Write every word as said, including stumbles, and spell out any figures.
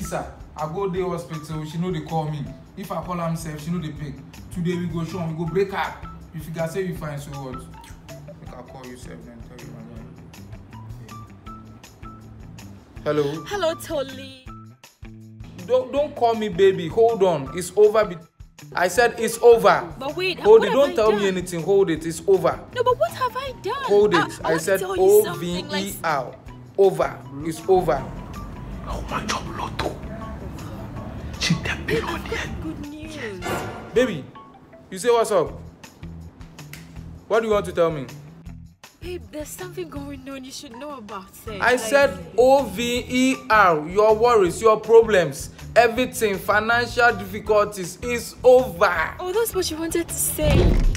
visa. I go the hospital, she know they call me. If I call her myself, she know they pick. Today we go show, we go break up. If you can say you fine, so what? Make I call you self then tell you my name. Hello? Hello, Tolly. Don't don't call me baby. Hold on. It's over. Be I said it's over. But wait, hold what it. have Don't I tell done? me anything. Hold it. It's over. No, but what have I done? Hold it. I, I, I said O V E R. Over. It's over. Oh my job, Lotto. She that billionaire. Good news. Baby, you say what's up? What do you want to tell me? Babe, there's something going on you should know about it. I like, said O V E R. Your worries, your problems, everything, financial difficulties is over. Oh, that's what you wanted to say.